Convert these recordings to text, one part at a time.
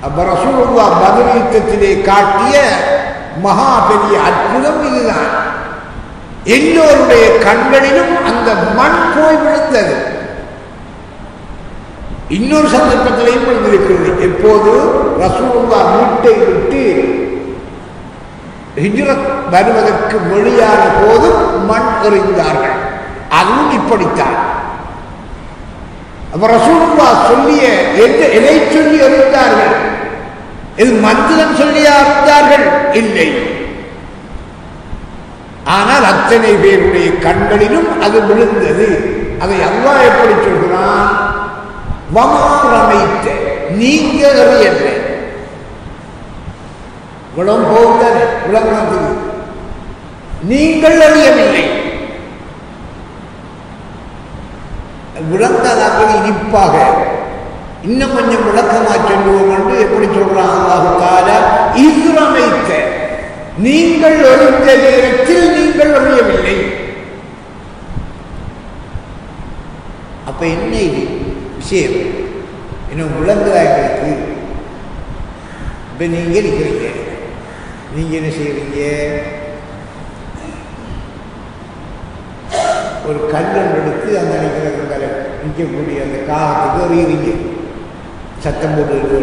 அப்ப ரசூலுல்லாஹ் பத்ர் யுத்தத்திலே காட்டிய மகா பெரிய அற்புதம் இதுதான். எல்லோருடைய கண்களிலும் அந்த மண் போய் விழுந்தது. இன்னொரு சந்தர்ப்பத்திலையும் விழுந்திருக்கிறது. எப்போது ரசூலுல்லாஹ் வீட்டை விட்டு ஹிஜ்ரத் வருவதற்கு வெளியான போது மண் எறிந்தார்கள். அதுவும் இப்படித்தான். அப்ப ரசூலுல்லாஹ் சொல்லிய எதை சொல்லி எறிந்தார்கள்? இது மந்திரம் சொல்லி அறிந்தார்கள்? இல்லை. ஆனால் அத்தனை பேருடைய கண்களிலும் அது விழுந்தது. அதை அல்லாஹ் எப்படி சொல்கிறான்? வமாரமைத்த, நீங்க அறியவில்லை. விளம் போகுதல் விளங்குறது, நீங்கள் அறியவில்லை. விளங்காதாக இனிப்பாக இன்னும் கொஞ்சம் விளக்கமாக சொல்லுவோம் என்று எப்படி சொல்றான் அல்லாஹ் தஆலா? இஸ்ரமைத்த, நீங்கள் அறிந்த நேரத்தில் நீங்கள் அறியவில்லை. அப்ப என்ன இது விஷயம்? இன்னும் விளங்குதாங்களுக்கு. இப்ப நீங்க இருக்கிறீங்க, நீங்க என்ன செய்வீங்க? ஒரு கல்லன் எடுத்து அந்த நிற்கக்கூடிய அந்த காலத்துக்கு எறியுறீங்க, சத்தம் போட்டு.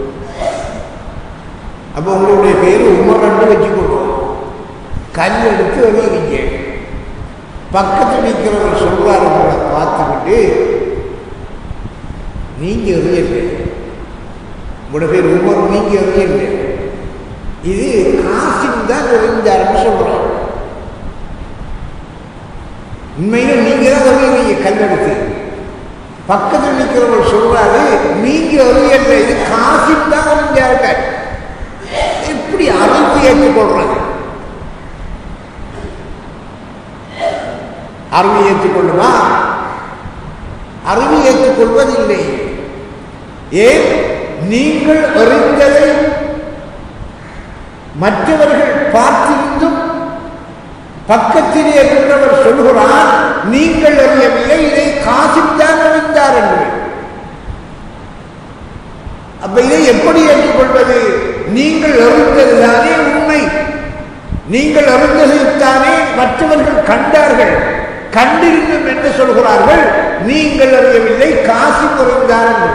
அப்போ உங்களுடைய பேர் உமர் ரெண்டு வச்சுக்கொள்வோம். கல் எடுத்து எறியுறீங்க. பக்கத்தில் நிற்கிறவர் சொல்வார், உங்களை பார்த்துக்கிட்டு, நீங்க எறியலை, உங்களோட பேர் உமர், நீங்க எறியலை, இது காசிம் தான் எறிஞ்சாருன்னு சொல்றாங்க. உண்மையில நீங்க தான் எறியுறீங்க கல்லெடுத்து. பக்கத்தில் நிற்கிறவர் சொல்றாரு, நீங்க எறியலை, இது காசிம் தான் எறிஞ்சாருங்க. எப்படி அறிவு ஏற்றுக்கொள்றது? அறிவு ஏற்றுக்கொள்ளுமா? அறிவு ஏற்றுக்கொள்வதில்லை. ஏன்? நீங்கள் அறிந்ததை மற்றவர்கள் பார்த்திருந்தும் பக்கத்திலே இருக்கிறவர் சொல்கிறார், நீங்கள் அறியவில்லை, இதை காசித்தான் அறிந்தார் என்று. அப்ப இதை எப்படி ஏற்றுக்கொள்வது? நீங்கள் அறிந்ததுதானே உண்மை. நீங்கள் அறிந்ததைத்தானே மற்றவர்கள் கண்டார்கள். கண்டிருந்தும் என்ன சொல்கிறார்கள்? நீங்கள் அறியவில்லை, காசி அறிந்தார் என்று.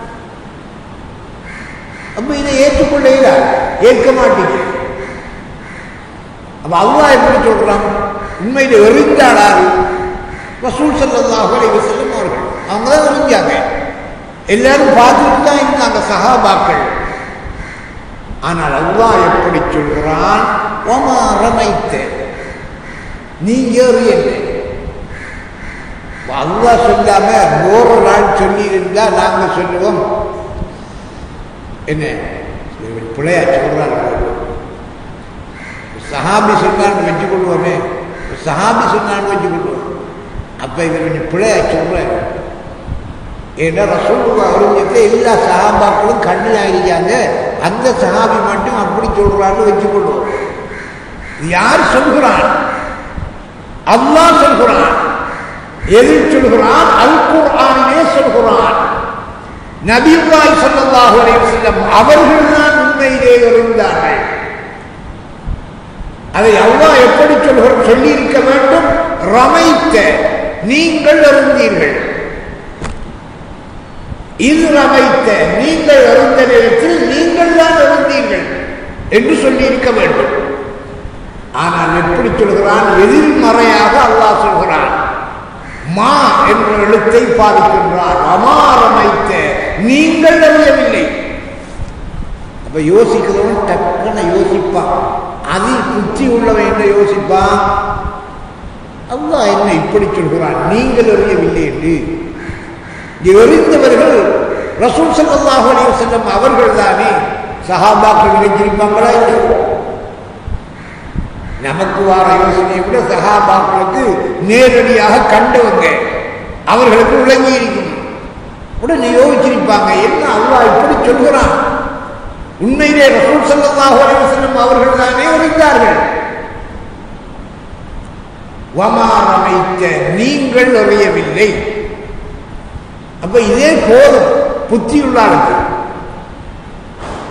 அப்ப இதை ஏற்றுக்கொள்ள ஏற்க மாட்டீங்க. அப்ப அல்லாஹ் எப்படி சொல்றான்? உண்மையில எறிந்தாளாரு ரசூல் ஸல்லல்லாஹு அலைஹி வஸல்லம் அவர்கள். அவங்க தான் எறிஞ்சாங்க. எல்லாரும் பார்த்துட்டு தான் இருந்தாங்க சஹாபாக்கள். ஆனால் அல்லாஹ் எப்படி சொல்கிறான்? வமா ரமைத்த, நீங்க எறியலை. அல்லாஹ் சொல்லாம ஒரு நாள் சொல்லி இருந்தா நாங்க சொல்லுவோம், என்ன பிள்ளையா சொல்றாங்க. சஹாபி சொன்னான்னு வச்சு கொள்வோமே, சஹாபி சொன்னான்னு வச்சு கொள்வோம். அப்ப இவர் கொஞ்சம் பிள்ளையா சொல்ற. ஏன்னா ரசூலுல்லாஹ் அறிஞத்தை எல்லா சஹாபாக்களும் கண்ணு ஆகிருக்காங்க, அந்த சஹாபி மட்டும் அப்படி சொல்றான்னு வச்சு கொள்வோம். யார் சொல்கிறான்? அல்லாஹ் சொல்கிறான். எது சொல்கிறான்? அல் குர்ஆனிலே சொல்கிறான். நபியுல்லாஹி ஸல்லல்லாஹு அலைஹி வஸல்லம் அவர்கள் தான் உண்மையிலே இருந்தார்கள். அதை அல்லாஹ் எப்படி சொல்லி இருக்க வேண்டும்? ரமைத்த, நீங்கள் அறிந்தீர்கள். இது ரமைத்த, நீங்கள் அறிந்த நேரத்தில் நீங்கள் தான் அறிந்தீர்கள் என்று சொல்லி இருக்க வேண்டும். ஆனால் எப்படி சொல்கிறான்? எதிர்மறையாக அல்லாஹ் சொல்கிறான். மா என்ற எழுத்தை பாதிக்கின்றார். அமாரமைத்த, நீங்கள் அறியவில்லை. அப்ப யோசிக்கிறவன் டக்குன யோசிப்பான். அதில் புத்தி உள்ளவன் என்ன யோசிப்பான்? அல்லாஹ் என்ன இப்படி சொல்கிறான், நீங்கள் அறியவில்லை என்று. எறிந்தவர்கள் ரசூல் ஸல்லல்லாஹு அலைஹி வஸல்லம் அவர்கள் தானே. சஹாபாக்கள் நினைச்சிருப்பாங்களா? இல்லை. நமக்கு வார யோசனையை விட சஹாபாக்களுக்கு நேரடியாக கண்டவங்க, அவர்களுக்கு விளங்கி இருக்கும். உடனே யோசிச்சிருப்பாங்க, என்ன அல்லாஹ் இப்படி சொல்கிறான், உண்மையிலே ரசூல் ஸல்லல்லாஹு அலைஹி வஸல்லம் அவர்கள் தானே அறிந்தார்கள். வமா ரமைத்த, நீங்கள் அறியவில்லை. அப்ப இதே போதும் புத்தியுள்ளாருக்கு.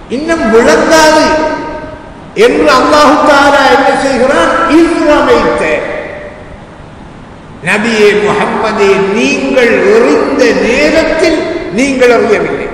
இன்னும் விளங்காது என்று அல்லாஹ் தஆலா என்ன செய்கிறான்? இஸ்ரமைத்த நபியே முஹம்மதே, நீங்கள் எறிந்த நேரத்தில் நீங்கள் அறியவில்லை.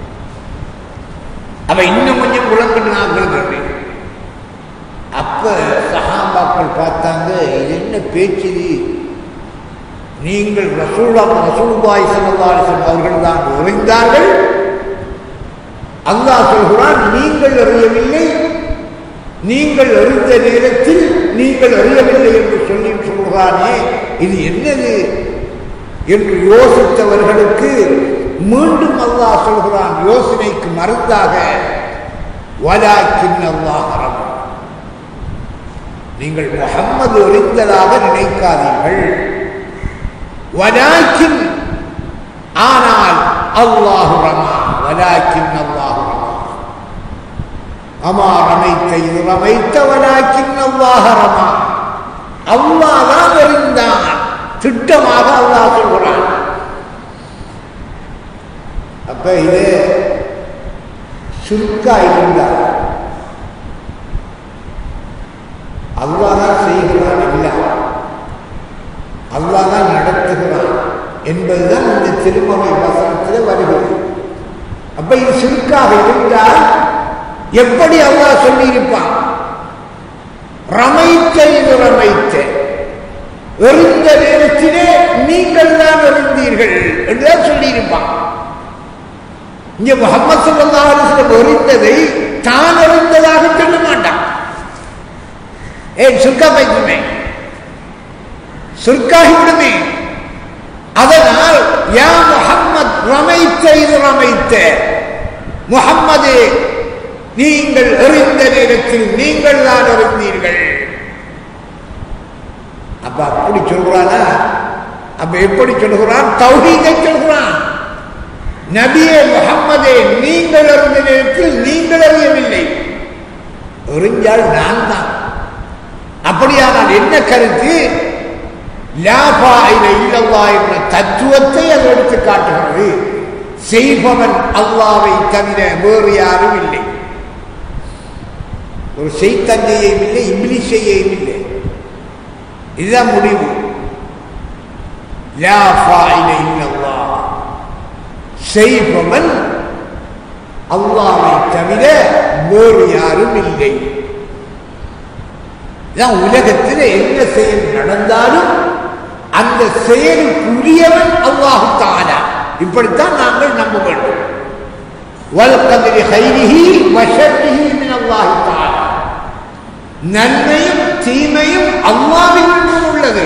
அவ இன்னும் கொஞ்சம் விளங்கன்னு நான் சொல்கிறேன். அப்ப சஹாபாக்கள் பார்த்தாங்க, இது என்ன பேச்சு? நீங்கள் ரசூலுல்லாஹி ஸல்லல்லாஹு அலைஹி வஸல்லம் அவர்கள் தான் அறிந்தார்கள். அல்லாஹ் சொல்கிறான் நீங்கள் அறியவில்லை, நீங்கள் அறிந்த நேரத்தில் நீங்கள் அறியவில்லை என்று சொல்லி சொல்கிறானே, இது என்னது என்று யோசித்தவர்களுக்கு மீண்டும் அல்லாஹ் சொல்கிறான் யோசனைக்கு மருந்தாக, வலாக்கின் அல்லாஹ் ரப், நீங்கள் முஹம்மது அறிந்ததாக நினைக்காதீர்கள். வலாக்கின், ஆனால் அல்லாஹ் ரமா, வலாக்கின் அல்லாஹ் ரமா, அமா ரமைத்த இது ரமைத்த வலாக்கின் அல்லாஹ் ரமா, அல்லாஹ் தான் அறிந்தான். திட்டமாக அல்லாஹ் சொல்கிறான். அப்ப இது சுருக்கா இருந்தால் அல்லாஹ் தான் செய்கிறான், இல்லை அல்லாஹ் தான் நடத்துகிறான் என்பதுதான் இந்த திருமறை வசனத்தில் வருகிறது. அப்ப இது சுருக்காக இருந்தால் எப்படி அல்லாஹ் சொல்லியிருப்பான்? ரமைத்த இது ரமைத்த, எறிந்த நேரத்திலே நீங்கள் தான் எறிந்தீர்கள் என்றுதான் சொல்லியிருப்பான். இங்க முஹம்மது ஸல்லல்லாஹு அலைஹி வஸல்லம் எறிந்ததை தான் எறிந்ததாக சொல்ல மாட்டான். சுருக்கா பைக்குமே, சுருக்காகி விடுமே. அதனால் யா முஹம்மத் ரமைத்த இது ரமைத்த, முஹம்மதே நீங்கள் எறிந்த நேரத்தில் நீங்கள் தான் எறிந்தீர்கள். அப்ப அப்படி சொல்றானா? அப்ப எப்படி சொல்கிறான்? தௌஹீதை சொல்கிறான். நபியே முஹம்மதே, நீங்கள் எறிந்த நேரத்தில் நீங்கள் அறியவில்லை, எறிஞ்சால் நான் தான். அப்படியானால் என்ன கருத்து? லா ஃபாயில இல்லல்லாஹ் என்ற தத்துவத்தை அது எடுத்து காட்டுகிறது. செய்பவன் அல்லாஹ்வை தவிர வேறு யாரும் இல்லை. ஒரு செய்தந்தையும் இல்லை, இப்லீஸையும் இல்லை. இதுதான் முடிவு. லா ஃபாயில இல்லல்லாஹ், செய்பவன் அல்லாஹ்வை தவிர வேறு யாரும் இல்லை. உலகத்தில் என்ன செயல் நடந்தாலும் அந்த செயலுக்குரியவன் அல்லாஹ் தஆலா. இப்படித்தான் நாங்கள் நம்ப வேண்டும். வல்கத்ரி கைரிஹி வஷர்ரிஹி மின் அல்லாஹ் தஆலா, நன்மையும் தீமையும் அல்லாஹ்விடம் உள்ளது.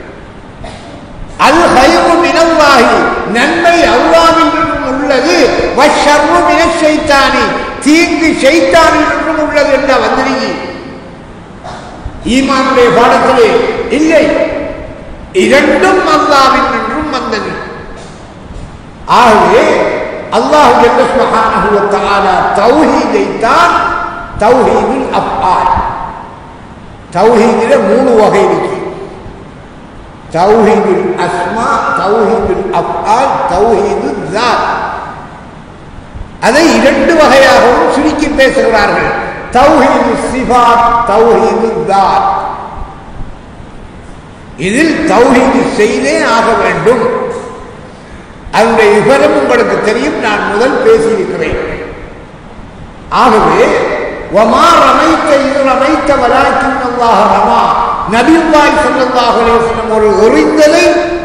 அல் கைரு மின் அல்லாஹ், நன்மை அல்லாஹ்விடம் உள்ளது. வஷர்ரு மின் ஷைத்தானி, தீங்கு ஷைத்தானிடம் உள்ளது என்ற வந்திருக்கி ஈமானுடைய பாடத்திலே இல்லை. இரண்டும் அல்லாஹ்வின் என்றும் வந்தது. ஆகவே அல்லாஹ் ஜல்ல சுப்ஹானஹு வ தஆலா தௌஹீதை தான் தௌஹீதுல் அஃஆல். தௌஹீதில 3 வகை இருக்கு. தௌஹீதுல் அஸ்மா, தௌஹீதுல் அஃஆல், தௌஹீதுல் ஸாத். அதை 2 வகையாகவும் சுருக்கி பேசுகிறார்கள். தௌஹீது சிஃபாத், தௌஹீது ஸாத். இதில் தௌஹீது செய்தே ஆக வேண்டும். அதனுடைய விவரம் உங்களுக்கு தெரியும், நான் முதல் பேசியிருக்கிறேன். ஆகவே வமா ரமைத்த இது ரமைத்த வலாக்கின் அல்லாஹ் ரமா, நபியுல்லாஹி ஸல்லல்லாஹு அலைஹி வஸல்லம் ஒரு எறிந்ததை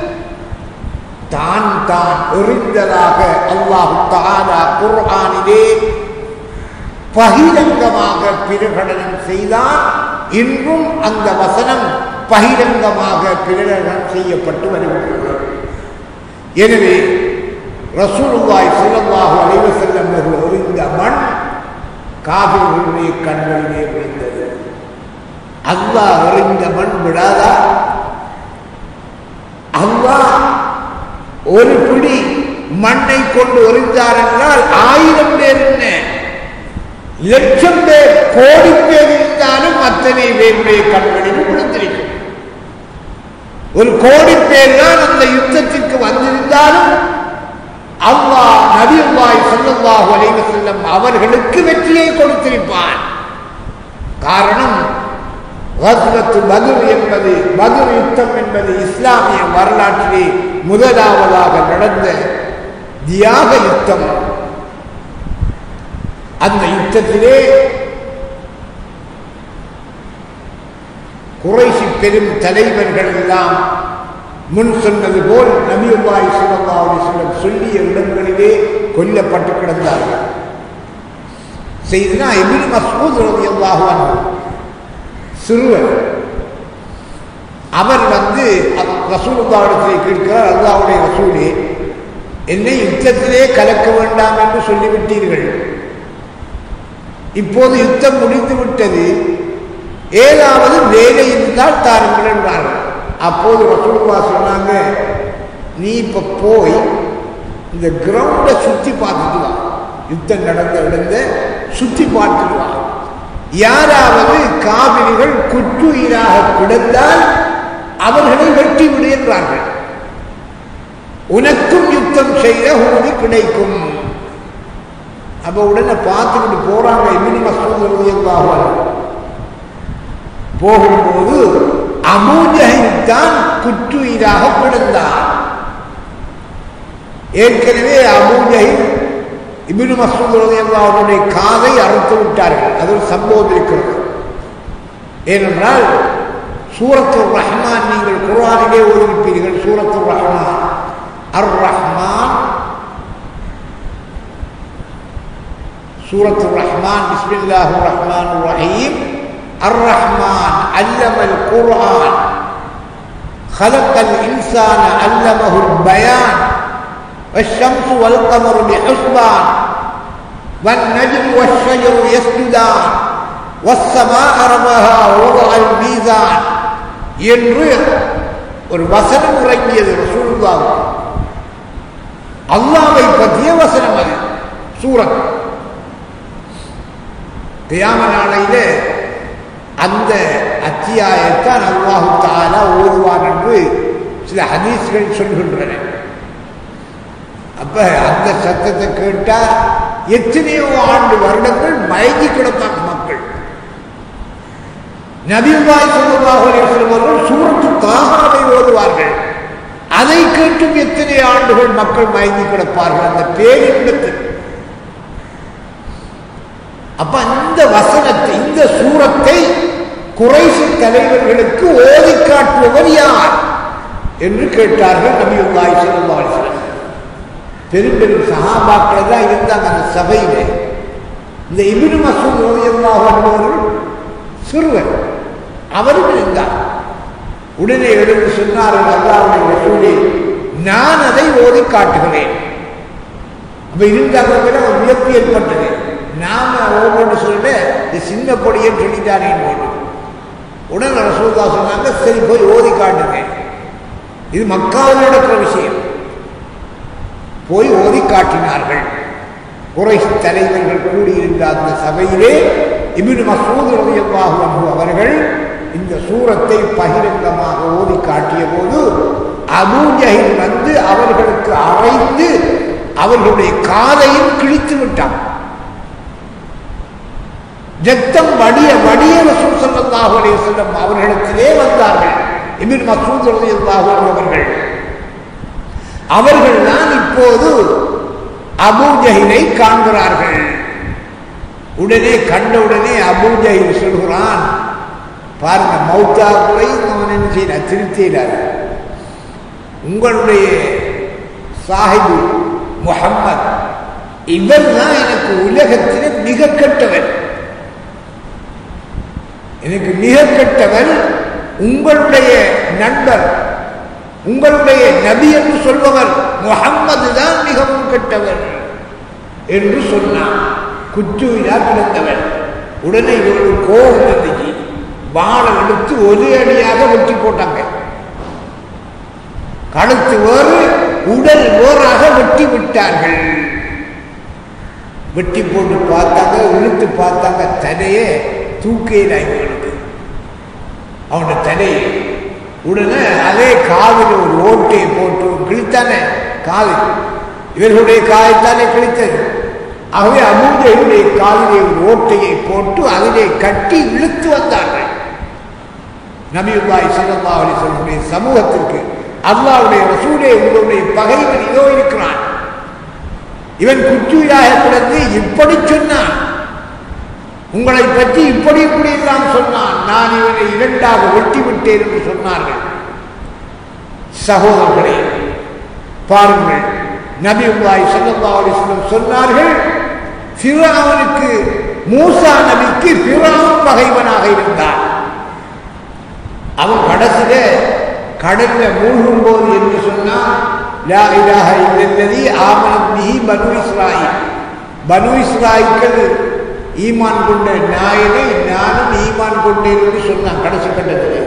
தான் தான் எறிந்ததாக அல்லாஹ் தஆலா குர்ஆனிலே பகிரங்கமாக பிரகடனம் செய்தார். இன்றும் அந்த வசனம் பகிரங்கமாக பிரகடனம் செய்யப்பட்டு வருகிறது. எனவே ரசூலுல்லாஹி ஸல்லல்லாஹு அலைஹி வஸல்லம் அவர்கள் எறிந்த மண் காபிர்களுடைய கண்களிலே விழுந்தது. அல்லாஹ் எறிந்த மண் விடாதா? அல்லாஹ் ஒரு பிடி மண்ணை கொண்டு எறிந்தார் என்றால் 1000 பேர் என்ன, 1,00,000 பேர், கோடி பேர் இருந்தாலும் அத்தனை பேருடைய கண்களில் விழுந்திருக்கும். ஒரு கோடி பேர் தான் அந்த யுத்தத்திற்கு வந்திருந்தாலும் அல்லாஹ் நபியுல்லாஹி ஸல்லல்லாஹு அலைஹி வஸல்லம் அவர்களுக்கு வெற்றியை கொடுத்திருப்பான். காரணம், கஸ்வத்து பத்ர் என்பது, பத்ர் யுத்தம் என்பது இஸ்லாமிய வரலாற்றிலே முதலாவதாக நடந்த தியாக யுத்தம். அந்த யுத்தத்திலே குறைஷி பெரும் தலைவர்கள் எல்லாம் முன் சொன்னது போல் நபியுல்லாஹி ஸல்லல்லாஹு அலைஹி வஸல்லம் சொல்லிய இடங்களிலே கொல்லப்பட்டு கிடந்தார்கள். செய்தனா இப்னு மஸ்ஊத் ரலியல்லாஹு அன்ஹு சிறுவர், அவர் ரசூலுல்லாஹ்விடத்திலே கேட்கிறார், அல்லாஹ்வுடைய ரசூலே, என்னை யுத்தத்திலே கலக்க வேண்டாம் என்று சொல்லிவிட்டீர்கள், இப்போது யுத்தம் முடிந்து விட்டது, ஏதாவது வேலை இருந்தால் தாருங்கள் என்றார்கள். அப்போது ரசூலுல்லாஹ் சொன்னாங்க, நீ இப்ப போய் இந்த கிரவுண்டை சுத்தி பார்த்துட்டு வா, யுத்தம் நடந்த இடந்த சுத்தி பார்த்துட்டு வா, யாராவது காவிரிகள் குற்றுயிராக கிடந்தால் அவர்களை வெட்டி விடு என்றார்கள். உனக்கும் யுத்தம் செய்ய உனக்கு கிடைக்கும். அப்ப உடனே பார்த்துக்கிட்டு போறாங்க. இப்னு மஸ்ஊத் ரலியல்லாஹு அன்ஹு போகும்போது அபூ ஜஹல் தான் குற்றுயிராக கிடந்தார். ஏற்கனவே அபூ ஜஹல் இப்னு மஸ்ஊத் ரலியல்லாஹு அன்ஹுடைய காதை அறுத்து விட்டார்கள். அது ஒரு சம்பவம் இருக்கிறது. ஏனென்றால் சூரத்துர் ரஹ்மான், நீங்கள் குர்ஆனிலே ஓதியிருப்பீர்கள், சூரத்துர் ரஹ்மான், அர் ரஹ்மான், சூரத்துர் ரஹ்மான், பிஸ்மில்லாஹிர் ரஹ்மானிர் ரஹீம், அர் ரஹ்மான் அல்லமல் குர்ஆன், خلقல் இன்சான அல்லமஹுல் பயான், والشمس والقمر بحسبان والنجم والشجر يسجدان والسماء رفعها ووضع الميزان என்று ஒரு வசனம் இறங்கியது ரசூலுல்லாஹ். அல்லாஹ்வை பற்றிய வசனம் அது, சூரத். கியாம நாளையிலே அந்த அத்தியாயத்தான் அல்லாஹ் தஆலா ஓதுவான் என்று சில ஹதீஸ்கள் சொல்கின்றன. அப்ப அந்த சத்தத்தை கேட்டா எத்தனையோ ஆண்டு வருடங்கள் மயங்கி கிடப்பாங்க மக்கள். நபியுல்லாஹி ஸல்லல்லாஹு அலைஹி வஸல்லம் அவர்கள் சூரத்து தாஹாவை ஓதுவார்கள். அதை கேட்டும் எத்தனை ஆண்டுகள் மக்கள் மயங்கி கிடப்பார்கள் அந்த பேரின்பத்தில். அப்ப இந்த வசனத்தை, இந்த சூரத்தை குறைஷி தலைவர்களுக்கு ஓதி காட்டுபவர் யார் என்று கேட்டார்கள் நபியுல்லாஹி ஸல்லல்லாஹு அலைஹி வஸல்லம். பெரும் பெரும் சஹாபாக்கள் தான் இருந்தாங்க அந்த சபையில. இந்த இப்னு மஸ்ஊத் ரலியல்லாஹு அன்ஹு அவர்கள் சிறுவர், அவரும் இருந்தார். உடனே எழுந்து சொன்னார்கள், அல்லாஹ்வுடைய ரசூலே, நான் அதை ஓதி காட்டுகிறேன். அப்ப இருந்தாங்க ஒரு வியப்பு ஏற்பட்டது. நாம ஓடுன்னு சொல்ல இந்த சின்ன பொடியை சொல்லிட்டானே. உடனே ரசூலுல்லாஹ் சொன்னாங்க, சரி போய் ஓதி காட்டுங்க, இது மக்காவில் நடக்கிற விஷயம். போய் ஓதி காட்டினார்கள். குறைஷ் தலைவர்கள் கூடியிருந்த அந்த சபையிலே இப்னு மஸ்ஊத் ரலியல்லாஹு அன்ஹு அவர்கள் இந்த சூரத்தை பகிரங்கமாக ஓதி காட்டிய போது அபூ ஜஹல் வந்து அவர்களுக்கு அறைந்து அவர்களுடைய காதையும் கிழித்து விட்டான். ரத்தம் வடிய வடிய ரசூல் ஸல்லல்லாஹு அலைஹி வஸல்லம் அவர்களிடத்திலே வந்தார்கள். இப்னு மஸ்ஊத் ரலியல்லாஹு அன்ஹு அவர்கள் தான் இப்போது அபூ ஜஹலை காண்கிறார்கள். உடனே கண்டவுடனே அபூ ஜஹல் சொல்கிறான், பாருங்க, மௌத்தா குறை அவன் என்ன செய்ய திருத்தினார். உங்களுடைய சாஹிபு முஹம்மத் இவர் தான் எனக்கு உலகத்திலே மிக கெட்டவன், எனக்கு மிக கெட்டவன் உங்களுடைய நண்பர், உங்களுடைய நபி என்று சொல்பவர் முஹம்மது தான் மிகவும் கெட்டவர் என்று சொன்னான். குற்றுயிரா கிடந்தவன். உடனே இவர்கள் கோபம் வந்துச்சு, வாழை எடுத்து ஒரு அடியாக வெட்டி போட்டாங்க. கழுத்து வேறு உடல் வேறாக வெட்டி விட்டார்கள். வெட்டி போட்டு பார்த்தாங்க, இழுத்து பார்த்தாங்க, தலையே தூக்கையில் இவங்களுக்கு அவனோட தலையை. உடனே அதே காதில் ஒரு ஓட்டையை போட்டு கிழித்தானே, காது இவர்களுடைய காயத்தானே கிழித்தது. ஆகவே அபூஜஹலுடைய காலிலே ஒரு ஓட்டையை போட்டு அதிலே கட்டி இழுத்து வந்தார்கள். நபியுல்லாஹி ஸல்லல்லாஹு அலைஹி வஸல்லம் சமூகத்திற்கு அல்லாஹ்வுடைய ரசூலே உங்களுடைய பகைவன் இதோ இருக்கிறான், இவன் குற்றியாக கிடந்து இப்படி சொன்னான், உங்களை பற்றி இப்படி இப்படி எல்லாம் சொன்னான், நான் இவனை இரண்டாக வெட்டி விட்டேன் என்று சொன்னார்கள். சகோதரர்களே பாருங்கள், நபியுல்லாஹி ஸல்லல்லாஹு அலைஹி வஸல்லம் சொன்னார்கள், ஃபிரௌனுக்கு மூசா நபிக்கு ஃபிரௌன் பகைவனாக இருந்தான். அவன் கடைசியில கடல்ல மூழ்கும் போது என்று சொன்னான், லா இலாஹ இல்லல்லதி ஆமனத் பிஹி பனு இஸ்ராயீல், பனு இஸ்ராயீல்கள் ஈமான் கொண்ட நாயனை நானும் ஈமான் கொண்டேன் என்று சொன்னான். கடைசி கட்டத்தில்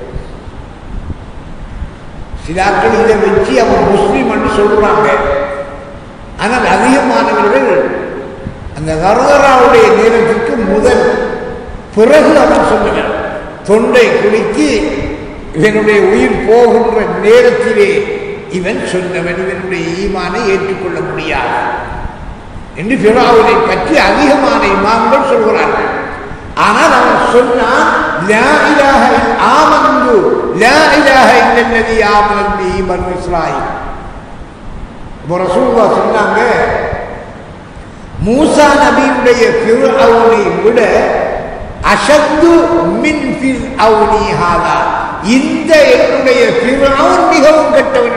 சிலாக்கள் இதை வச்சு அவன் முஸ்லீம் என்று சொல்றாங்க. ஆனால் அதிகமானவர்கள் அந்த கர்கராவுடைய நேரத்திற்கு முதல் பிறகு அவன் சொன்னான், தொண்டை குலுக்கி இவனுடைய உயிர் போகின்ற நேரத்திலே இவன் சொன்னவன் இவனுடைய ஈமானை ஏற்றுக்கொள்ள முடியாது என்று ஃபிரௌனை பற்றி அதிகமான இமாம்கள் சொல்கிறார்கள். ஆனால் அவன் சொன்னான், லா இலாஹ ஆமன்து லா இலாஹ இல்லல்லதி ஆமனத் பிஹி பனு இஸ்ராயீல். ரசூலுல்லாஹ் சொன்னாங்க, மூசா நபியுடைய ஃபிரௌனை விட அஷத்து மின் ஃபிர்அவுனி ஹாதா, இந்த என்னுடைய ஃபிரௌன் மிகவும் கெட்டவன்.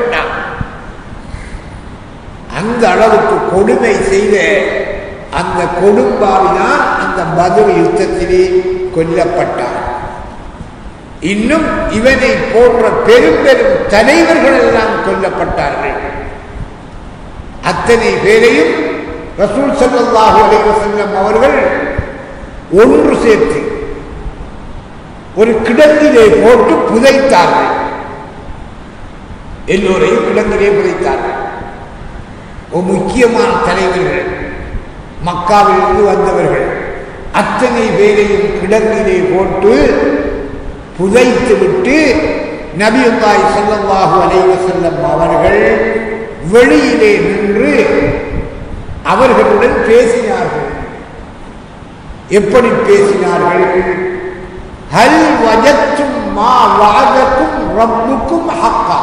அந்த அளவுக்கு கொடுமை செய்த அந்த கொடும்பாவிதான் அந்த பத்ர் யுத்தத்திலே கொல்லப்பட்டார். இன்னும் இவனை போன்ற பெரும் பெரும் தலைவர்கள் எல்லாம் கொல்லப்பட்டார்கள். அத்தனை பேரையும் ரசூல் ஸல்லல்லாஹு அலைஹி வஸல்லம் அவர்கள் ஒன்று சேர்த்து ஒரு கிடங்கிலே போட்டு புதைத்தார்கள். எல்லோரையும் கிடங்கிலே புதைத்தார்கள். ஒரு முக்கியமான தலைவர்கள், மக்காவிலிருந்து வந்தவர்கள், அத்தனை பேரையும் கிடங்கிலே போட்டு புதைத்து விட்டு நபியுல்லாஹி ஸல்லல்லாஹு அலைஹி வஸல்லம் அவர்கள் வெளியிலே நின்று அவர்களுடன் பேசினார்கள். எப்படி பேசினார்கள்? ஹல் வஜத்தும் மா வஅதக்கும் ரப்புக்கும் ஹக்கா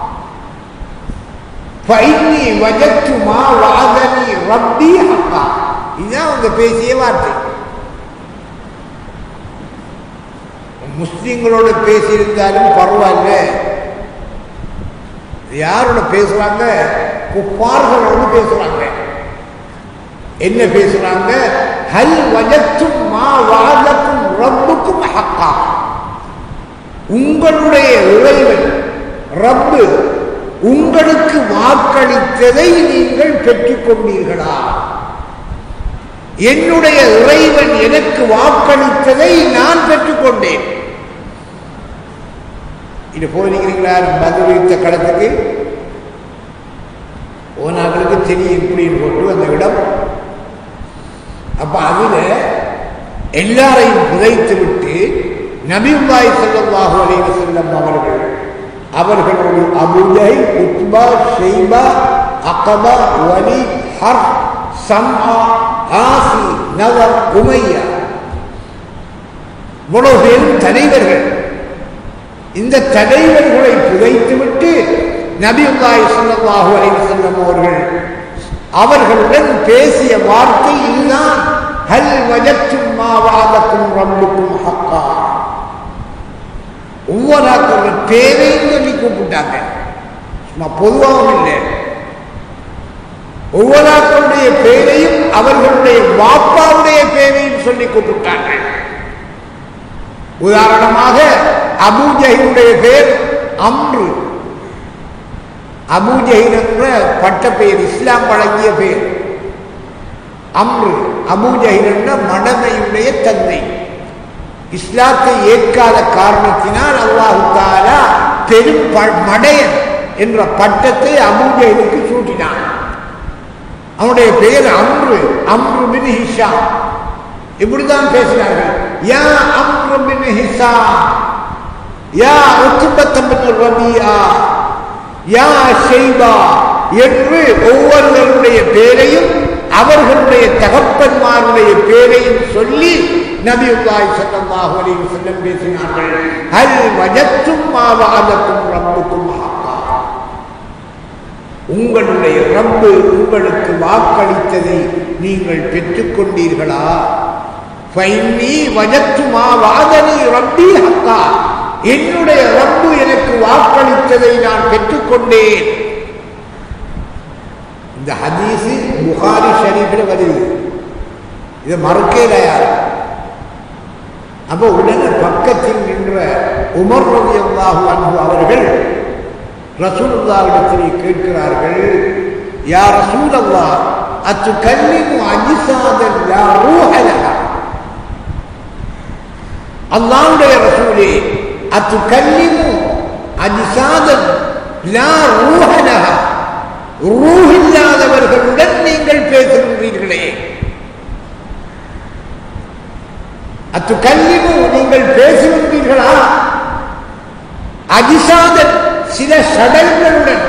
ஃபஇன்னி வஜத்து மா வஅதனி ரப்பி ஹக்கா. இதுதான் அவங்க பேசிய வார்த்தை. முஸ்லிம்களோட பேசியிருந்தாலும் பரவாயில்ல, யாரோட பேசுறாங்க? குஃபார்களோடு பேசுறாங்க. என்ன பேசுறாங்க? ஹல் வஜத்தும் மா வஅதக்கும் ரப்புக்கும் ஹக்கா, உங்களுடைய இறைவன் ரப்பு உங்களுக்கு வாக்களித்ததை நீங்கள் பெற்றுக் கொண்டீர்களா? என்னுடைய இறைவன் எனக்கு வாக்களித்ததை நான் பெற்றுக்கொண்டேன். இது போயிருக்கிறீங்களா? பத்ர் யுத்த களத்துக்கு ஓனாக்களுக்கு தெரியும் இப்படின்னு போட்டு அந்த இடம். அப்ப அதுல எல்லாரையும் புதைத்து விட்டு நபியுல்லாஹி ஸல்லல்லாஹு அலைஹி வஸல்லம் அவர்களோடு Abu Jahl, Utba, Shaiba, Uqba, Walid, Harb, Zama, Aas, Nawar, உமையா, இவ்வளவு பேரும் தலைவர்கள். இந்த தலைவர்களை புதைத்துவிட்டு நபியுல்லாஹி ஸல்லல்லாஹு அலைஹி வஸல்லம் அவர்களுடன் பேசிய வார்த்தை இதுதான், ஹல் வஜத்தும் மா வஅதக்கும் ரப்புக்கும் ஹக்கா. ஒவ்வொரு பேரையும் சொல்லி கூப்பிட்டாங்க, சும்மா பொதுவாகவும் இல்லை. ஒவ்வொருடைய பேரையும் அவர்களுடைய வாப்பாவுடைய பேரையும் சொல்லி கூப்பிட்டாங்க. உதாரணமாக அபூ ஜஹலுடைய பேர் அம்ரு. அபூ ஜஹல் என்ற பட்ட பெயர், இஸ்லாம் வழங்கிய பெயர் அம்ரு. அபூ ஜஹல் என்ற மடமையுடைய தந்தை. இஸ்லாத்தை ஏற்காத காரணத்தினால் அல்லாஹ் தஆலா பெரும் மடையன் என்ற பட்டத்தை அபூ ஜஹலுக்கு சூட்டினான். அவனுடைய பெயர் அம்ரு, அம்ரு பின் ஹிஷாம். இப்படிதான் பேசினார்கள், யா அம்ரு பின் ஹிஷாம், யா உத்பத் பின் ரபியா, யா ஷைபா என்று ஒவ்வொருவருடைய பேரையும் அவர்களுடைய தகப்பன்மாருடைய பேரையும் சொல்லி நபியுல்லாஹி ஸல்லல்லாஹு அலைஹி வஸல்லம் பேசினார்கள். ஹல் வஜத்தும் மா வஅதக்கும் ரப்புக்கும் ஹக்கா, உங்களுடைய ரப்பு உங்களுக்கு வாக்களித்ததை நீங்கள் பெற்றுக்கொண்டீர்களா? ஃபைன்னி வஜத்து மா வஅதனி ரப்பி ஹக்கா, என்னுடைய ரப்பு எனக்கு வாக்களித்ததை நான் பெற்றுக்கொண்டேன். இந்த ஹதீஸ் புகாரி ஷரீஃபில் வருது, இதை மறுக்கல யார். அப்போ உடனே பக்கத்தில் நின்ற உமர் ரலியல்லாஹு அன்ஹு அவர்கள் ரசூலுல்லாஹ்விடத்திலே கேட்கிறார்கள், யா ரசூலல்லாஹ் அத்துகல்லிமு அஜ்சாதன் லா ரூஹ லஹா, அல்லாஹ்வுடைய ரசூலே அத்துகல்லிமு அஜ்சாதன் லா ரூஹ லஹா, ரூஹ் இல்லாதவர்களுடன் நீங்கள் பேசுகின்றீர்களே, அத்துகல்லிமு நீங்கள் பேசுகின்றீர்களா, அஜ்சாதன் சில சடல்களுடன்,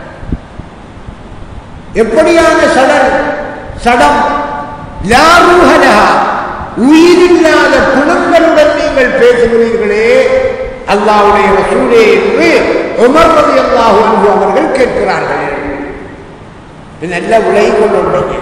எப்படியான சடம், லா ரூஹ லஹா, உயிரில்லாத குணங்களுடன் நீங்கள் பேசுகிறீர்களே அல்லாஹ்வுடைய ரசூலே என்று உமர் ரலியல்லாஹு அன்ஹு அவர்கள் கேட்கிறார்கள். நல்ல உலகி கொண்டு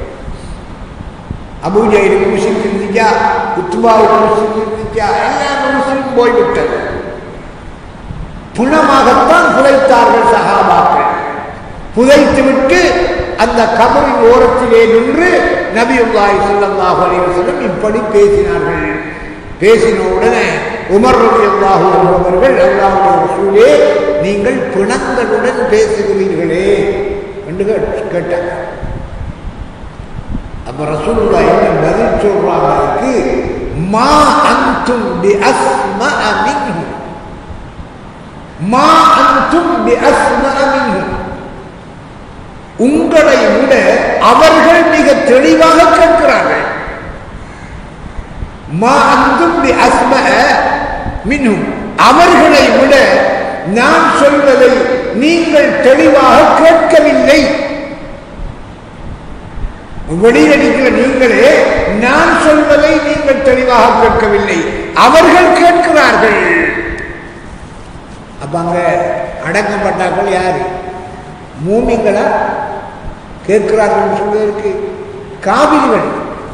அபூஜஹலுக்கு முஸ்லிம் இருந்துச்சா, உத்பாவுக்கு முஸ்லிம் இருந்துச்சா, எல்லா முஸ்லிம் போய்விட்டது. புனமாகத்தான் புதைத்தார்கள் சஹாபாக்கள். புதைத்துவிட்டு அந்த கபரின் ஓரத்திலே நின்று நபியுல்லாஹி ஸல்லல்லாஹு அலைஹி வஸல்லம் இப்படி பேசினார்கள். பேசின உடனே உமர் ரலியல்லாஹு அன்ஹு அவர்கள், அல்லாஹ்வுடைய ரசூலே நீங்கள் பிணங்களுடன் பேசுகிறீர்களே என்று கேட்டாங்க. அப்ப ரசூலுல்லாஹ் என்ன பதில் சொல்றாங்க, மா அன்தும் பி அஸ்மஅ மின்ஹு, மா அன்தும் பி அஸ்மஅ மின்ஹு, உங்களை விட அவர்கள் மிக தெளிவாக கேட்கிறார்கள். மா அன்தும் பி அஸ்மஅ மின்ஹு, அவர்களை விட நான் சொல்வதை நீங்கள் தெளிவாக கேட்கவில்லை. வெளியடிக்கிற நீங்களே நான் சொல்வதை நீங்கள் தெளிவாக கேட்கவில்லை, அவர்கள் கேட்கிறார்கள். அப்ப அங்க அடக்கப்பட்டார்கள் யாரு? மூமின்களா? கேட்கிறார்கள் சொல்வதற்கு காபிர்கள்.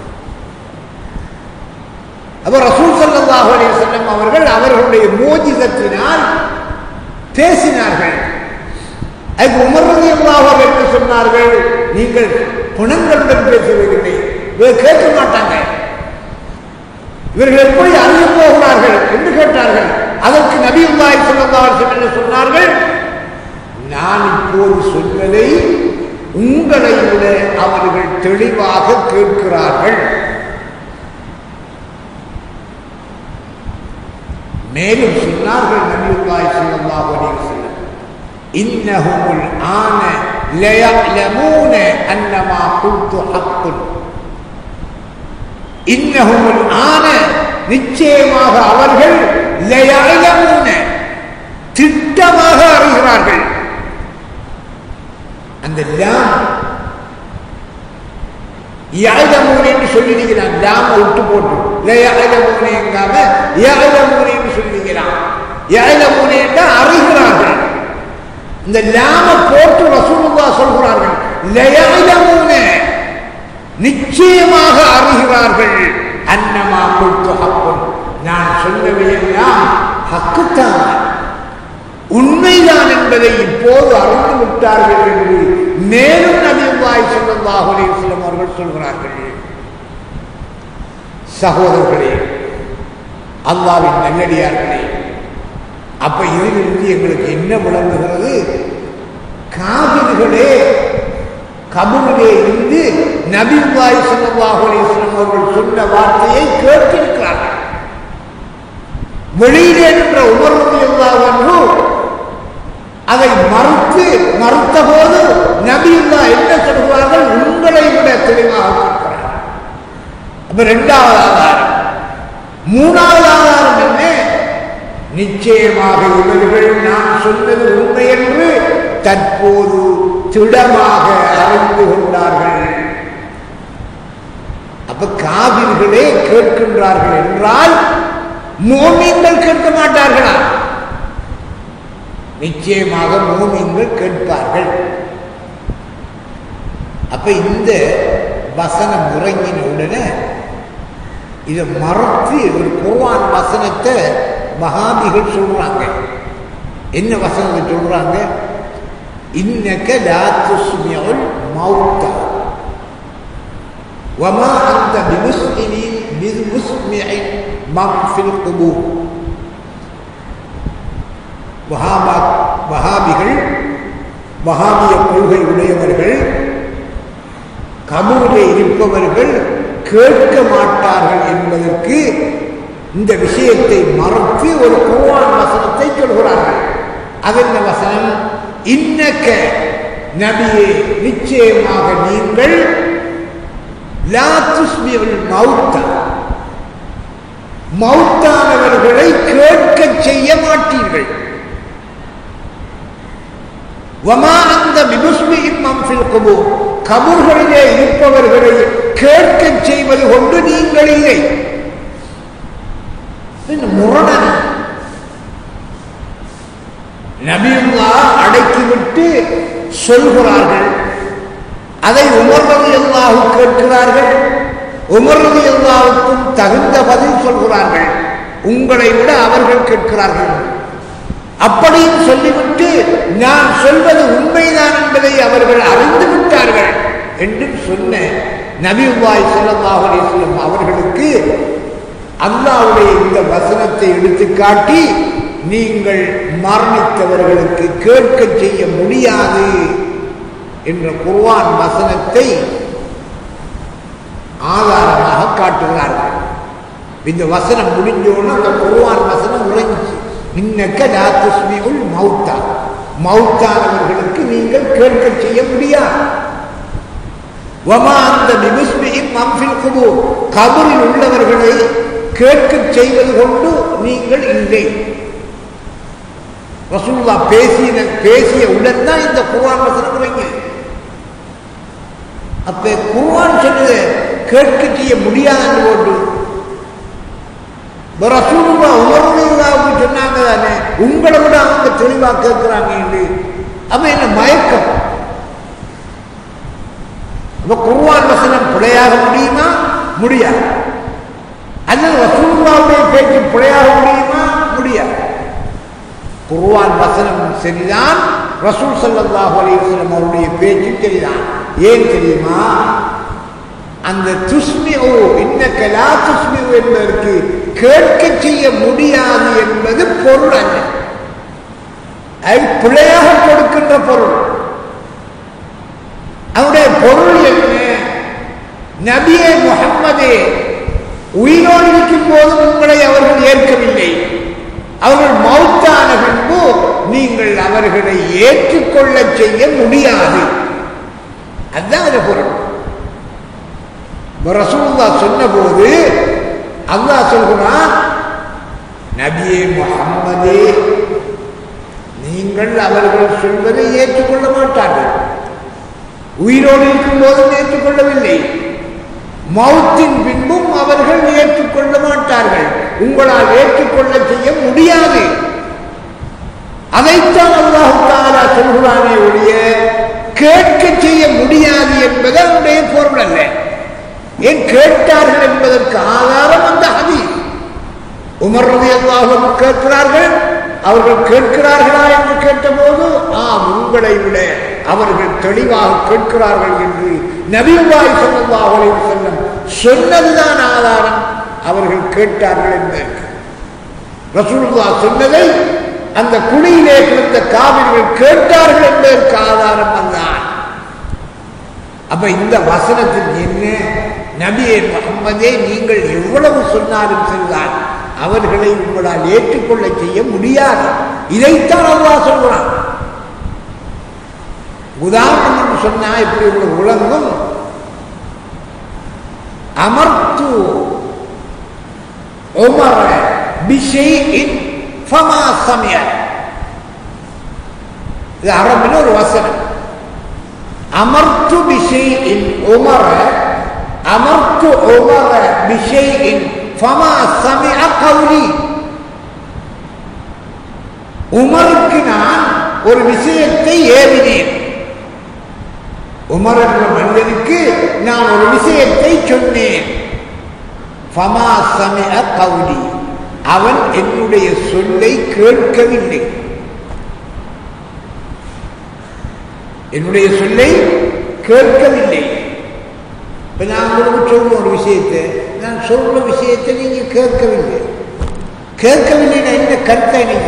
அப்ப ரசூல் ஸல்லல்லாஹு அலைஹி வஸல்லம் அவர்கள் அவர்களுடைய மோஜிதத்தினால் பேசினார்கள். அதுக்கு உமர் ரலியல்லாஹு அன்ஹு என்ன சொன்னார்கள், நீங்கள் புணங்களுடன் பேசுவீர்களே, இவர் கேட்க மாட்டாங்க, இவர்கள் எப்படி அறிய போகிறார்கள் என்று கேட்டார்கள். அதற்கு நபியுல்லாஹி ஸல்லல்லாஹு அலைஹி வஸல்லம் சொன்னார்கள், நான் இப்போது சொல்வதை உங்களை விட அவர்கள் தெளிவாக கேட்கிறார்கள். மேலும் சொன்னார்கள் நபியுல்லாஹி ஸல்லல்லாஹு அலைஹி வஸல்லம், இன்னஹுல் ஆன லயஅலமூன அன்னமா குல்து ஹக்குன், இன்னஹுல் ஆன நிச்சயமாக அவர்கள் லயஅலமூன திட்டமாக அறிகிறார்கள். அந்த லாம் யஅலமூன என்று சொல்லியிருக்கிறான், லாம் விட்டு போட்டு லயஅலமூன என்காம யஅலமூன என்று சொல்லியிருக்கிறான். யஅலமூன என்றால் அறிகிறார்கள். இந்த லாம போட்டு ரசூலுல்லாஹ் சொல்கிறார்கள், லயஅலமூன நிச்சயமாக அறிகிறார்கள், அன்னமா குல்து ஹக்குன், நான் சொல்லவையெல்லாம் ஹக்குத்தான், உண்மைதான் என்பதை இப்போது அறிந்து விட்டார்கள் என்று மேலும் நபியுல்லாஹி ஸல்லல்லாஹு அலைஹி வஸல்லம் அவர்கள் சொல்கிறார்கள். சகோதரர்களே, அல்லாஹ்வின் நல்லடியார்களே, அப்ப இதிலிருந்து எங்களுக்கு என்ன விளங்குகிறது? காபிர்களே கபூரிலே இருந்து நபியுல்லாஹி ஸல்லல்லாஹு அலைஹி வஸல்லம் அவர்கள் சொன்ன வார்த்தையை கேட்டிருக்கிறார்கள். வெளியிலே நின்ற உமர் ரலியல்லாஹு அன்ஹு அதை மறுத்த போது நபியுல்லாஹ் என்ன சொல்கிறார்கள்? உங்களை விட தெளிவாக இருக்கிறார். அப்ப இரண்டாவது ஆதாரம். மூணாவது ஆதாரம் என்ன? நிச்சயமாக இவர்கள் நான் சொன்னது உண்மை என்று தற்போது திடமாக அறிந்து கொண்டார்கள். அப்ப காபிர்களே கேட்கின்றார்கள் என்றால் மோமீன்கள் கேட்க மாட்டார்களா? நிச்சயமாக மோமீன்கள் கேட்பார்கள். அப்ப இந்த வசனம் இறங்கின உடனே இதை மறந்து ஒரு குர்ஆன் வசனத்தை வஹாபிகள் சொல்றாங்க. என்ன வசனத்தை சொல்றாங்க? இன்னக லா துஸ்மிஉல் மௌத்தா வமா அன்த பிமுஸ்மிஇன் மன் ஃபில் குபூர். வஹாபிகள், வஹாபிய கொள்கை உடையவர்கள், கபூரிலே இருப்பவர்கள் கேட்க மாட்டார்கள் என்பதற்கு இந்த விஷயத்தை மறந்து ஒரு குர்ஆன் வசனத்தை சொல்கிறார்கள். அதென்ன வசனம்? இன்னக நபியே, நிச்சயமாக நீங்கள் லா துஸ்மிஉல் மௌத்தா, மௌத்தானவர்களை கேட்க செய்ய மாட்டீர்கள். வமா அந்த பிமுஸ்மிஇன் மன் ஃபில் குபூர், கபூர்களிலே இருப்பவர்களை கேட்க செய்வது கொண்டு நீங்கள் இல்லை. முரணன். நபியுல்லாஹ் அடக்கிவிட்டு சொல்கிறார்கள். அதை உமர் ரலியல்லாஹு கேட்கிறார்கள். உமர் ரலியல்லாஹுக்கும் தகுந்த பதில் சொல்கிறார்கள். உங்களை விட அவர்கள் கேட்கிறார்கள். அப்படியும் சொல்லிவிட்டு நான் சொல்வது உண்மைதான் என்பதை அவர்கள் அறிந்து விட்டார்கள் என்று சொன்ன நபியுல்லாஹி ஸல்லல்லாஹு அலைஹி வஸல்லம் அவர்களுக்கு அல்லாஹ்வுடைய இந்த வசனத்தை எடுத்து காட்டி, நீங்கள் மரணித்தவர்களுக்கு கேட்க செய்ய முடியாது என்ற குர்ஆன் வசனத்தை ஆதாரமாக காட்டுகிறார்கள். இந்த வசனம் முடிஞ்சோன்னு அந்த குர்ஆன் வசனம் உறங்கிச்சு. இன்னக லா துஸ்மிஉல் மௌத்தா, மௌத்தானவர்களுக்கு நீங்கள் கேட்க செய்ய முடியாது. வமா அந்த பிமுஸ்மிஇன் மன் ஃபில் குபூர், கபரில் உள்ளவர்களை கேட்க செய்வது கொண்டு நீங்கள் இல்லை. ரசூலுல்லாஹ் பேசிய உடன் தான் இந்த குர்ஆன் வசனம் இறங்கியது. அப்ப குர்ஆன் சொன்னது கேட்க செய்ய முடியாது போட்டு ரசூலுல்லாஹ் உமர் ரலியல்லாஹு சொன்னாங்க தானே, உங்களை விட அவங்க தெளிவா கேட்கிறாங்க என்று. அப்ப என்ன மயக்கம்? அப்ப குர்ஆன் வசனம் பிழையாக முடியுமா? முடியாது. அல்லது ரசூலுல்லாஹ்வுடைய பேச்சு பிழையாக முடியுமா? முடியாது. குர்ஆன் வசனம் சரிதான், ரசூல் ஸல்லல்லாஹு அலைஹி வஸல்லம் அவருடைய பேச்சு சரிதான். ஏன் தெரியுமா? அந்த துஸ்மிஉ, இன்னக லா துஸ்மிஉ என்பதற்கு கேட்க செய்ய முடியாது என்பது பொருள் அல்ல, அது பிழையாக கொடுக்கின்ற பொருள். அவருடைய பொருள் என்ன? நபியே முஹம்மதே, உயிரோடு இருக்கும் போது உங்களை அவர்கள் ஏற்கவில்லை. அவர்கள் மௌத்தான பின்பு நீங்கள் அவர்களை ஏற்றுக்கொள்ள செய்ய முடியாது. அதுதான் அது பொருள். ரசூலுல்லாஹ் சொன்ன போது அல்லாஹ் சொல்கிறான், நபியே முஹம்மதே, நீங்கள் அவர்கள் சொல்வதை ஏற்றுக்கொள்ள மாட்டார்கள். உயிரோடு இருக்கும் போதும் ஏற்றுக்கொள்ளவில்லை, மௌத்தின் பின்பும் அவர்கள் ஏற்றுக்கொள்ள மாட்டார்கள். உங்களால் ஏற்றுக்கொள்ள செய்ய முடியாது. அதைத்தான் அல்லாஹ் தஆலா சொல்கிறானே ஒழிய கேட்க செய்ய முடியாது என்பது அவருடைய பொருள் அல்ல. ஏன் கேட்டார்கள் என்பதற்கு ஆதாரம் அந்த ஹதீஸ். உமர் ரலியல்லாஹு அன்ஹு கேட்கிறார்கள். அவர்கள் கேட்கிறார்களா என்று கேட்டபோது, ஆம், உங்களை விட அவர்கள் தெளிவாக கேட்கிறார்கள் என்று நபியுல்லாஹி ஸல்லல்லாஹு அலைஹி வஸல்லம் சொன்னதுதான் ஆதாரம். அவர்கள் கேட்டார்கள் என்பதற்கு ரசூலுல்லாஹ் சொன்னதை அந்த குழியிலே கிடந்த காவிர்கள் கேட்டார்கள் என்பதற்கு ஆதாரம் வந்தான். அப்ப இந்த வசனத்தில் என்ன? நபியே முஹம்மதே, நீங்கள் எவ்வளவு சொன்னாலும் சரிதான், அவர்களை உங்களால் ஏற்றுக்கொள்ள செய்ய முடியாது. இதைத்தான் அல்லாஹ் சொல்கிறான். உதாரணம் சொன்னா இப்படி உங்களுக்கு விளங்கும். அமர்த்து உமர பிஷைஇன் ஃபமா சமிஅ. இது அரபில ஒரு வசனம். அமர்த்து பிஷைஇன் உமர, அமர்த்து அமர்த்து உமர பிஷைஇன் ஃபமா சமிஅ கௌலி. உமருக்கு நான் ஒரு விஷயத்தை ஏவினேன். உமர் என்ற மனிதனுக்கு நான் ஒரு விஷயத்தை சொன்னேன். ஃபமா சமிஅ கௌலி, அவன் என்னுடைய சொல்லை கேட்கவில்லை. என்னுடைய சொல்லை கேட்கவில்லை. இப்ப நான் உங்களுக்கு சொல்ற ஒரு விஷயத்தை, நான் சொல்ற விஷயத்தை நீங்க கேட்கவில்லை. கேட்கவில்லைன்னா என்ன கருத்தை நீங்க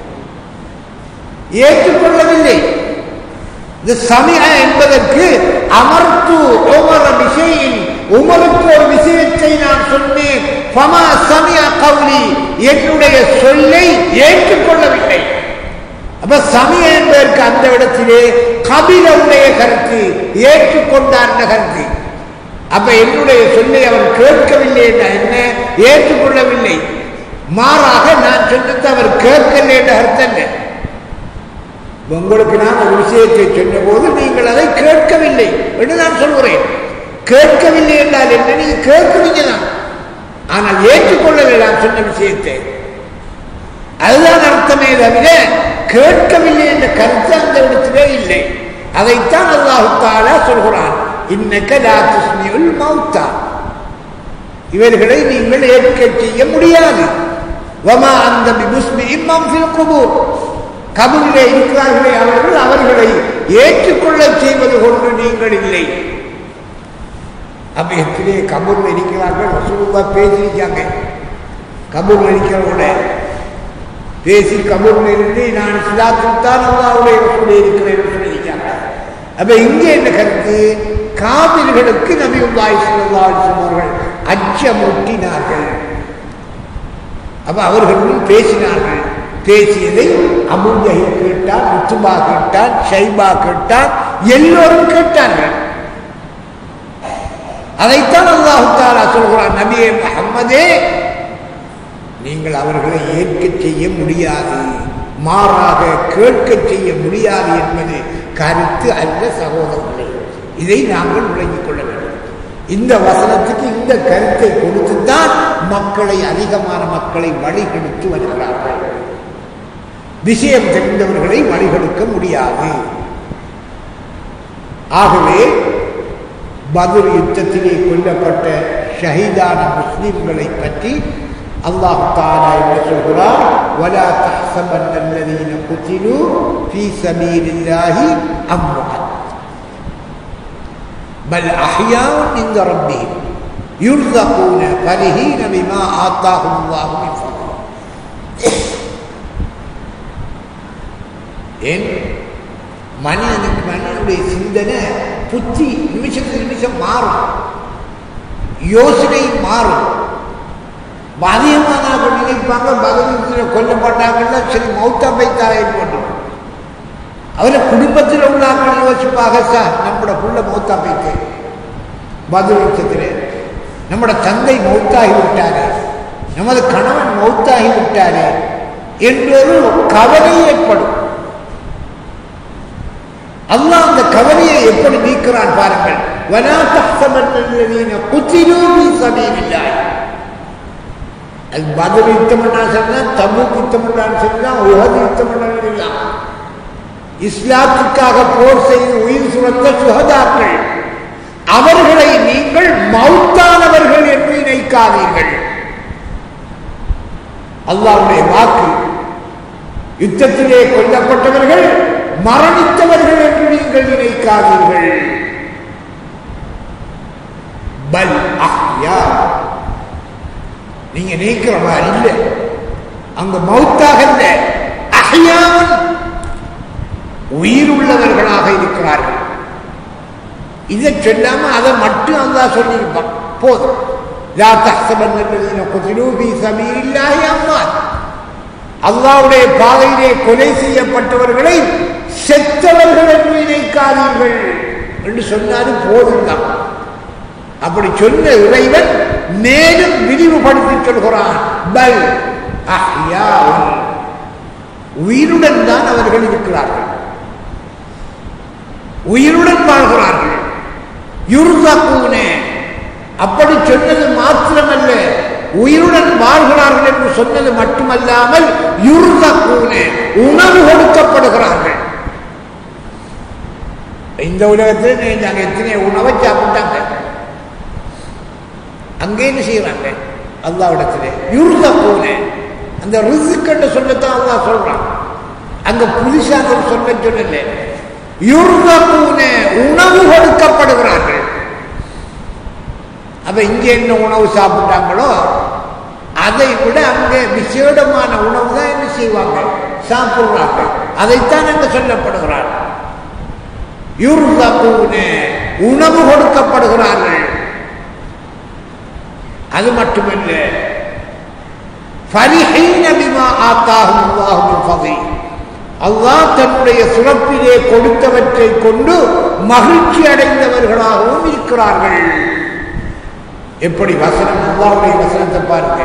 ஏற்றுக்கொள்ளவில்லை. இந்த சமிஅ என்பதற்கு அமர்த்து உமர பிஷைஇன், உமருக்கு ஒரு விஷயத்தை நான் சொன்னேன். ஃபமா சமிஅ கௌலி, என்னுடைய சொல்லை ஏற்றுக்கொள்ளவில்லை. அப்ப சமிஅ என்பதற்கு அந்த இடத்திலே கபிலவுடைய கருத்து, ஏற்றுக்கொண்டார் கருத்து. அப்ப என்னுடைய சொல்லை அவன் கேட்கவில்லை என்ற என்ன, ஏற்றுக்கொள்ளவில்லை. மாறாக நான் சொன்னது அவர் கேட்கவில்லை என்ற அர்த்தம் இல்லை. உங்களுக்கு நான் ஒரு விஷயத்தை சொன்ன போது நீங்கள் அதை கேட்கவில்லை என்று நான் சொல்கிறேன். கேட்கவில்லை என்றால் என்ன, நீங்க கேட்குவீங்க தான், ஆனால் ஏற்றுக்கொள்ளவில்லை நான் சொன்ன விஷயத்தை. அதுதான் அர்த்தமே தவிர கேட்கவில்லை என்ற கருத்து அந்த இடத்திலே இல்லை. அதைத்தான் அல்லாஹ் தஆலா சொல்கிறான், இன்னக லா துஸ்மிஉல் மௌத்தா, இவர்களை நீங்கள் ஏற்க செய்ய முடியாது. வமா அன்த பிமுஸ்மிஇன் மன் ஃபில் குபூர், கபூரிலே இருக்கிறார்களே அவர்கள், அவர்களை ஏற்றுக்கொள்ள செய்வது கொண்டு நீங்கள் இல்லை. அப்ப எத்தனை கபூர்ல இருக்கிறார்கள் ரசூலுல்லாஹ் பேசியிருக்காங்க. கபூர்ல இருக்கிறவங்கள பேசி கபூர்ல இருந்து நான் இஸ்லாத்தில் தான் அல்லாஹ்வுடைய ரசூலே இருக்கிறேன் சொல்லியிருக்காங்க. அப்ப இங்கே என்ன கருத்து, காபிர்களுக்கு நபியுல்லாஹி ஸல்லல்லாஹு அலைஹி வஸல்லம் அவர்கள் அச்சமூட்டினார்கள். அப்ப அவர்களும் பேசினார்கள். பேசியதை அபூ ஜஹல் கேட்டான், உத்பா கேட்டான், ஷைபா கேட்டான், எல்லோரும் கேட்டார்கள். அதைத்தான் அல்லாஹ் தஆலா சொல்கிறான், நபியே முஹம்மதே, நீங்கள் அவர்களை ஏற்க செய்ய முடியாது, மாறாக கேட்க செய்ய முடியாது என்பது கருத்து அல்ல சகோதரர்களே. இதை நாங்கள் விளங்கிக் கொள்ள வேண்டும். இந்த வசனத்துக்கு இந்த கருத்தை கொடுத்துத்தான் மக்களை, அதிகமான மக்களை வழிகெடுத்து வருகிறார்கள். விஷயம் தெரிந்தவர்களை வழிகெடுக்க முடியாது. ஆகவே பத்ர் யுத்தத்திலே கொல்லப்பட்ட ஷஹீதான முஸ்லிம்களை பற்றி அல்லாஹ் தஆலா என்ன சொல்கிறார், வலா தஹ்ஸபன்ன அல்லதீன குதிலு ஃபீ ஸபீலில்லாஹி அம்வாத் பல் அஹ்யாஉன் இன்த ரப்பிஹிம் யுர்ஸகூன ஃபரிஹீன பிமா ஆத்தாஹுல்லாஹு மின் ஃபضل. ஏன் மனிதனுடைய சிந்தனை, புத்தி நிமிஷத்துக்கு நிமிஷம் மாறும், யோசனை மாறும். அதிகமாக நினைப்பாங்க பகவத்கீதையில் கொல்லப்பட்டாங்கல்ல, சரி மௌத்தா பைத்தாரை போட்டோம். அவரை குடும்பத்தில் உள்ளார்கள் யோசிப்பாக, சார் நம்மளோட புள்ள மௌத்தா பைத்து பத்ர் யுத்தத்திலே நம்மளோட தந்தை மௌத்தாகி விட்டாரே, நமது கணவன் மௌத்தாகி விட்டாரே என்றொரு கவலை ஏற்படும். அல்லாஹ் அந்த கவலையை எப்படி நீக்கிறான் பாருங்கள். வலா தஹ்ஸபன்ன அல்லதீன குதிலு ஃபீ ஸபீலில்லாஹ், அது பத்ர் யுத்தம் சொன்னா, தபூக் யுத்தம் சொன்னா, உஹத் யுத்தம் எல்லாம் இஸ்லாத்துக்காக போர் செய்து உயிர் சுரந்த சுஹதாக்கள், அவர்களை நீங்கள் மௌத்தானவர்கள் என்று நினைக்காதீர்கள். அல்லாஹ்வுடைய வாக்கு, யுத்தத்திலே கொல்லப்பட்டவர்கள் மரணித்தவர்கள் என்று நீங்கள் நினைக்காதீர்கள். பல் அஹ்யா, நீங்க நினைக்கிற மாதிரி இல்லை, அங்க மௌத்தாக இல்ல, அஹ்யான் உயிருள்ளவர்களாக இருக்கிறார்கள். இதை சொல்லாம அதை மட்டும் அல்லாஹ் சொல்லியிருப்பான், போதும். லா தஹ்ஸபன்ன அல்லதீன குதிலு ஃபீ ஸபீலில்லாஹி அம்வாத், அல்லாஹ்வுடைய பாதையிலே கொலை செய்யப்பட்டவர்களை செத்தவர்கள் என்று நினைக்காதீர்கள் என்று சொன்னாலும் போதும் தான். அப்படி சொன்ன இறைவன் மேலும் விரிவுபடுத்தி சொல்கிறான், பல் அஹ்யாஉன், உயிருடன் தான் அவர்கள் இருக்கிறார்கள், உயிருடன் வாழ்கிறார்கள். யுர்ஸகூன, அப்படி உயிருடன் வாழ்கிறார்கள் என்று சொன்னது மட்டுமல்லாமல் யுர்ஸகூன உணவு கொடுக்கப்படுகிறார்கள். இந்த உலகத்தில் நாங்கள் எத்தனை உணவை சாப்பிட்டாங்க, அங்கே என்ன செய்யறாங்க அல்லாஹ்விடத்திலே யுர்ஸகூன. அந்த ரிஸ்க் என்று சொல்லத்தான் அல்லாஹ் சொல்றான், அங்க புதுசாக சொல்லல. யுர்ஸகூன உணவு கொடுக்கப்படுகிறார்கள். அப்ப இங்க என்ன உணவு சாப்பிட்டாங்களோ அதை விட அங்கே விசேடமான உணவு தான் என்ன செய்வாங்க, சாப்பிடுறாங்க. அதைத்தான் அங்க சொல்லப்படுகிறார். யுர்ஸகூன உணவு கொடுக்கப்படுகிறார்கள். அது மட்டுமல்ல, ஃபரிஹீன பிமா ஆத்தாஹும் அல்லாஹு மின் ஃபضலிஹி, அல்லாஹ் தன்னுடைய சிறப்பிலே கொடுத்தவற்றை கொண்டு மகிழ்ச்சி அடைந்தவர்களாகவும் இருக்கிறார்கள். எப்படி வசனம், அல்லாஹ்வுடைய வசனத்தை பாருங்க.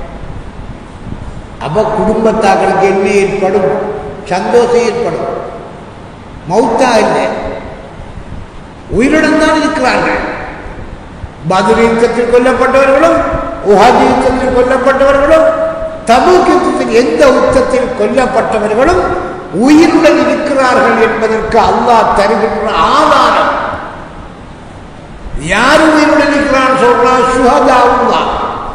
அப்ப குடும்பத்தாக்களுக்கு என்ன ஏற்படும், சந்தோஷம் ஏற்படும். மௌத்தா இல்லை, உயிருடன் தான் இருக்கிறார்கள். பத்ர் யுத்தத்தில் கொல்லப்பட்டவர்களும், உஹத் யுத்தத்தில் கொல்லப்பட்டவர்களும், தபூக் யுத்தத்தில் எந்த யுத்தத்தில் கொல்லப்பட்டவர்களும் உயிருடன் இருக்கிறார்கள் என்பதற்கு அல்லாஹ் தருகின்ற ஆதாரம். யார் உயிருடன் இருக்கிறான் சொல்றான், ஷுஹதாவுல்லாஹ்.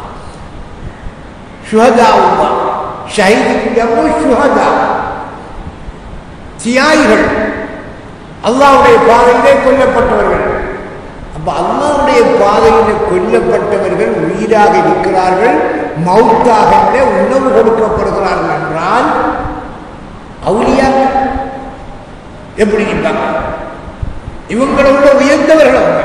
ஷுஹதாவுல்லாஹ் ஷஹீதுகள், ஷுஹதா தியாகிகள், அல்லாஹ்வுடைய பாதையிலே கொல்லப்பட்டவர்கள். அப்ப அல்லாஹ்வுடைய பாதையிலே கொல்லப்பட்டவர்கள் உயிராக இருக்கிறார்கள், மௌத்தாக உணவு கொடுக்கப்படுகிறார்கள் என்றால் அவுலியா எப்படி இருப்பாங்க? இவங்களோட உயர்ந்தவர்கள் அவங்க,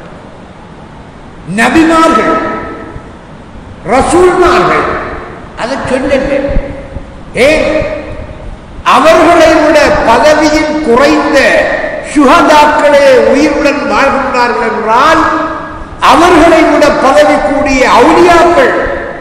நபிமார்கள், ரசூல்மார்கள். அதை சொல்லல. ஏன் அவர்களை விட பதவியில் குறைந்த சுஹதாக்களே உயிருடன் வாழ்கின்றார்கள் என்றால் அவர்களை விட பதவி கூடிய அவுலியாக்கள்,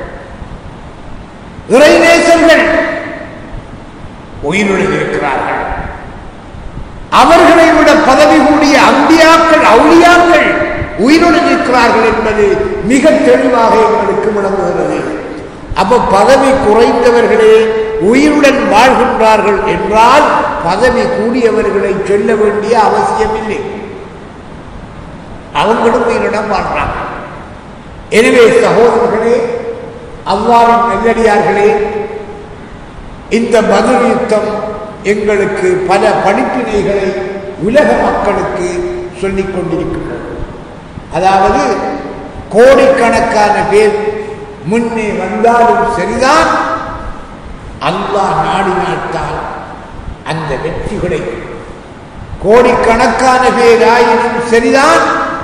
இறைநேசர்கள் உயிருடன் இருக்கிறார்கள். அவர்களை விட பதவி கூடிய அம்பியாக்கள், அவுலியாக்கள் உயிருடன் இருக்கிறார்கள் என்பது மிக தெளிவாக எங்களுக்கு விளங்குகிறது. அப்ப பதவி குறைந்தவர்களே உயிருடன் வாழ்கின்றார்கள் என்றால் பதவி கூடியவர்களை சொல்ல வேண்டிய அவசியம் இல்லை, அவங்களும் உயிருடன் வாழ்றாங்க. எனவே சகோதரர்களே, அல்லாஹ்வின் நல்லடியார்களே, இந்த பத்ர் யுத்தம் எங்களுக்கு பல படிப்பினைகளை உலக மக்களுக்கு சொல்லிக் கொண்டிருக்கின்றது. அதாவது கோடிக்கணக்கான பேர் முன்னே வந்தாலும் சரிதான், அல்லாஹ் நாடினால்தான் அந்த வெற்றி கிடைக்கும். கோடிக்கணக்கான பேர் ஆயினும் சரிதான்,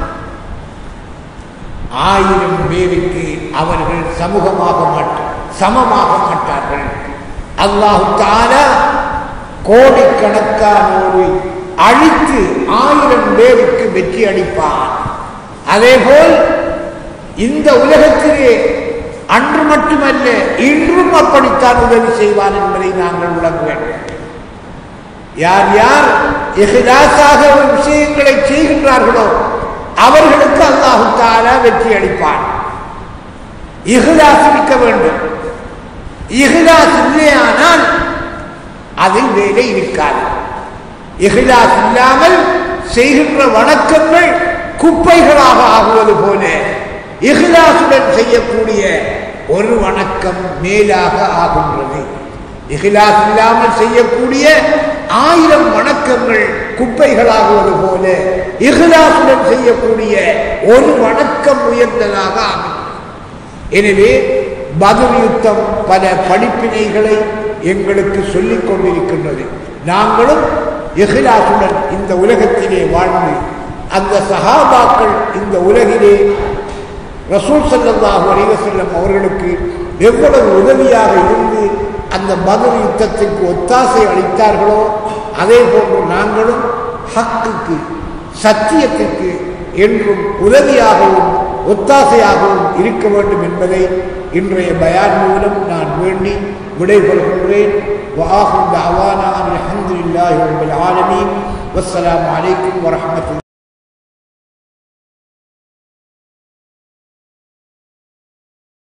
1000 பேருக்கு அவர்கள் சமமாக மாட்டார்கள். அல்லாஹ் தஆலா கோடிக்கணக்கானோரை அழித்து 1000 பேருக்கு வெற்றி அளிப்பார். அதேபோல் இந்த உலகத்திலே அன்று மட்டுமல்ல இன்றும் அப்படித்தான் உதவி செய்வார் என்பதை நாங்கள் விளங்க வேண்டும். யார் யார் இஹ்லாஸாக விஷயங்களை செய்கின்றார்களோ அவர்களுக்கு அல்லாஹ் தஆலா வெற்றி அளிப்பார். இஹ்லாஸ் இருக்க வேண்டும். இஹ்லாஸ் இல்லையானால் அதில் வேலை இருக்காது. இஹ்லாஸ் இல்லாமல் செய்கின்ற வணக்கங்கள் குப்பைகளாக ஆகுவது போல இஹ்லாசுடன் செய்யக்கூடிய ஒரு வணக்கம் மேலாக ஆகின்றது. இஹ்லாஸ் இல்லாமல் செய்யக்கூடிய 1000 வணக்கங்கள் குப்பைகளாகுவது போல இஹ்லாசுடன் செய்யக்கூடிய ஒரு வணக்கம் உயர்ந்ததாக ஆகும். எனவே பத்ர் யுத்தம் பல படிப்பினைகளை எங்களுக்கு சொல்லிக் கொண்டிருக்கின்றது. நாங்களும் இஹ்லாசுடன் இந்த உலகத்திலே வாழ்ந்து அந்த சஹாபாக்கள் இந்த உலகிலே ரசூல் ஸல்லல்லாஹு அலைஹி வஸல்லம் அவர்களுக்கு எவ்வளவு உதவியாக இருந்து அந்த பத்ர் யுத்தத்திற்கு ஒத்தாசை அளித்தார்களோ அதே போன்று நாங்களும் ஹக்குக்கு, சத்தியத்திற்கு என்றும் உதவியாகவும் ஒத்தாசையாகவும் இருக்க வேண்டும் என்பதை இன்றைய பயான் மூலம் நான் வேண்டி விடைபெறுகின்றேன். வஆஹிரு தஅவானா அல்ஹம்துலில்லாஹி ரப்பில் ஆலமீன். வஸ்ஸலாமு அலைக்கும் வரஹ்மத்துல்லாஹி